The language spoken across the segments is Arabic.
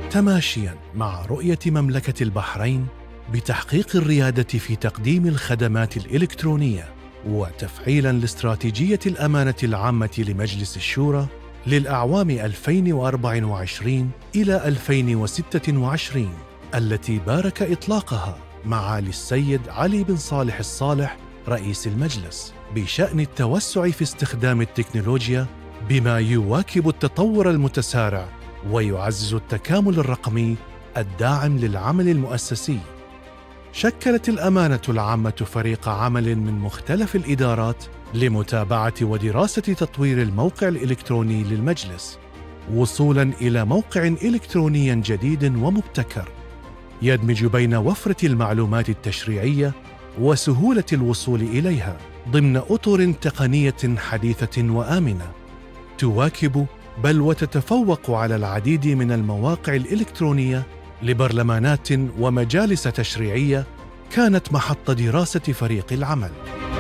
تماشياً مع رؤية مملكة البحرين بتحقيق الريادة في تقديم الخدمات الإلكترونية وتفعيلاً لاستراتيجية الأمانة العامة لمجلس الشورى للأعوام 2024 إلى 2026 التي بارك إطلاقها معالي السيد علي بن صالح الصالح رئيس المجلس بشأن التوسع في استخدام التكنولوجيا بما يواكب التطور المتسارع ويعزز التكامل الرقمي الداعم للعمل المؤسسي. شكلت الأمانة العامة فريق عمل من مختلف الإدارات لمتابعة ودراسة تطوير الموقع الإلكتروني للمجلس وصولاً إلى موقع إلكتروني جديد ومبتكر يدمج بين وفرة المعلومات التشريعية وسهولة الوصول إليها ضمن أطر تقنية حديثة وآمنة تواكب بل وتتفوق على العديد من المواقع الإلكترونية لبرلمانات ومجالس تشريعية كانت محط دراسة فريق العمل.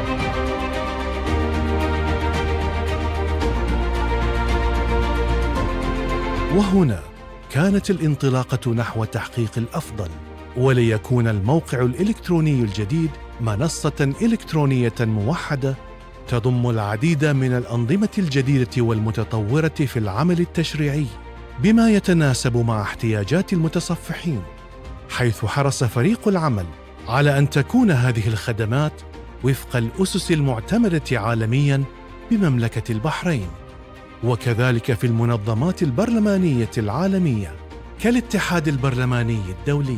وهنا كانت الانطلاقة نحو تحقيق الأفضل، وليكون الموقع الإلكتروني الجديد منصة إلكترونية موحدة تضم العديد من الأنظمة الجديدة والمتطورة في العمل التشريعي بما يتناسب مع احتياجات المتصفحين، حيث حرص فريق العمل على أن تكون هذه الخدمات وفق الأسس المعتمدة عالمياً بمملكة البحرين، وكذلك في المنظمات البرلمانية العالمية كالاتحاد البرلماني الدولي.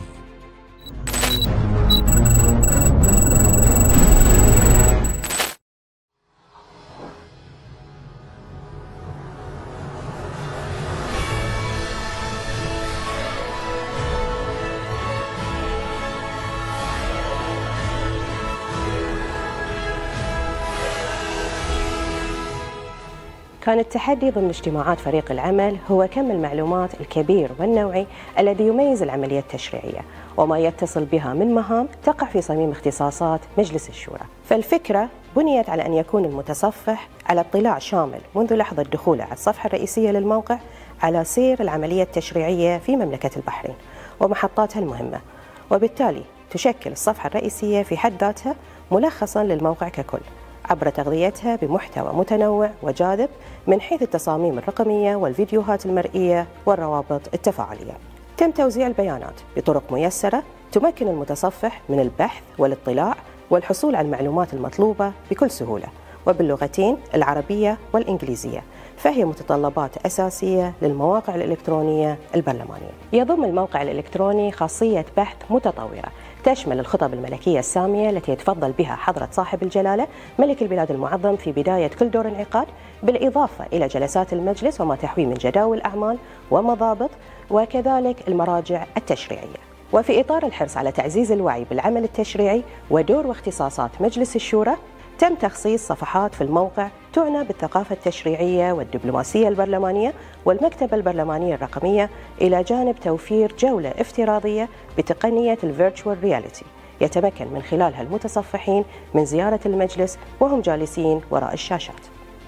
كان التحدي ضمن اجتماعات فريق العمل هو كم المعلومات الكبير والنوعي الذي يميز العملية التشريعية وما يتصل بها من مهام تقع في صميم اختصاصات مجلس الشورى. فالفكرة بنيت على أن يكون المتصفح على اطلاع شامل منذ لحظة دخوله على الصفحة الرئيسية للموقع على سير العملية التشريعية في مملكة البحرين ومحطاتها المهمة، وبالتالي تشكل الصفحة الرئيسية في حد ذاتها ملخصاً للموقع ككل عبر تغذيتها بمحتوى متنوع وجاذب من حيث التصاميم الرقمية والفيديوهات المرئية والروابط التفاعلية. تم توزيع البيانات بطرق ميسرة تمكن المتصفح من البحث والاطلاع والحصول على المعلومات المطلوبة بكل سهولة وباللغتين العربية والإنجليزية، فهي متطلبات أساسية للمواقع الإلكترونية البرلمانية. يضم الموقع الإلكتروني خاصية بحث متطورة تشمل الخطب الملكية السامية التي يتفضل بها حضرة صاحب الجلالة ملك البلاد المعظم في بداية كل دور انعقاد، بالإضافة إلى جلسات المجلس وما تحويه من جداول أعمال ومضابط، وكذلك المراجع التشريعية. وفي إطار الحرص على تعزيز الوعي بالعمل التشريعي ودور واختصاصات مجلس الشورى، تم تخصيص صفحات في الموقع تعنى بالثقافة التشريعية والدبلوماسية البرلمانية والمكتبة البرلمانية الرقمية، إلى جانب توفير جولة افتراضية بتقنية الفيرتشوال رياليتي يتمكن من خلالها المتصفحين من زيارة المجلس وهم جالسين وراء الشاشات.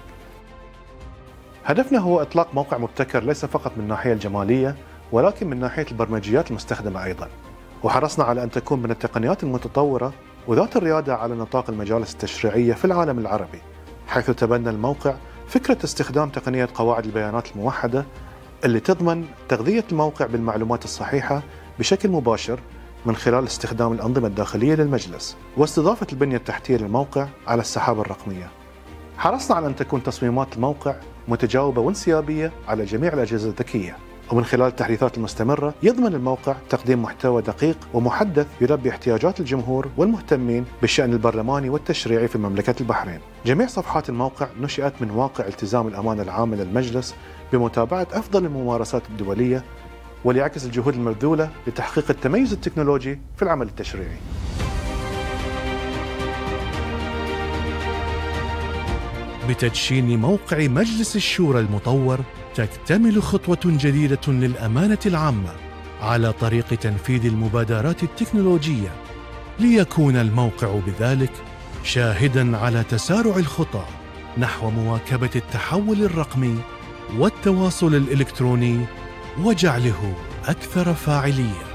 هدفنا هو إطلاق موقع مبتكر ليس فقط من الناحية الجمالية ولكن من ناحية البرمجيات المستخدمة أيضا، وحرصنا على أن تكون من التقنيات المتطورة وذات الريادة على نطاق المجالس التشريعية في العالم العربي، حيث تبنى الموقع فكرة استخدام تقنية قواعد البيانات الموحدة اللي تضمن تغذية الموقع بالمعلومات الصحيحة بشكل مباشر من خلال استخدام الأنظمة الداخلية للمجلس واستضافة البنية التحتية للموقع على السحابة الرقمية. حرصنا على أن تكون تصميمات الموقع متجاوبة وانسيابية على جميع الأجهزة الذكية، ومن خلال التحديثات المستمرة يضمن الموقع تقديم محتوى دقيق ومحدث يلبي احتياجات الجمهور والمهتمين بالشأن البرلماني والتشريعي في مملكة البحرين. جميع صفحات الموقع نشأت من واقع التزام الأمانة العامة للمجلس بمتابعة أفضل الممارسات الدولية وليعكس الجهود المبذولة لتحقيق التميز التكنولوجي في العمل التشريعي. بتدشين موقع مجلس الشورى المطور تكتمل خطوة جديدة للأمانة العامة على طريق تنفيذ المبادرات التكنولوجية، ليكون الموقع بذلك شاهداً على تسارع الخطى نحو مواكبة التحول الرقمي والتواصل الإلكتروني وجعله أكثر فاعلية.